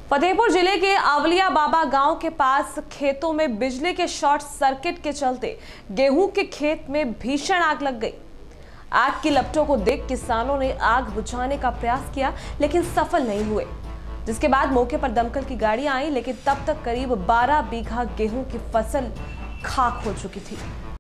फतेहपुर जिले के आवलिया बाबा गांव के पास खेतों में बिजली के शॉर्ट सर्किट के चलते गेहूं के खेत में भीषण आग लग गई। आग की लपटों को देख किसानों ने आग बुझाने का प्रयास किया लेकिन सफल नहीं हुए, जिसके बाद मौके पर दमकल की गाड़ियां आई, लेकिन तब तक करीब 12 बीघा गेहूं की फसल खाक हो चुकी थी।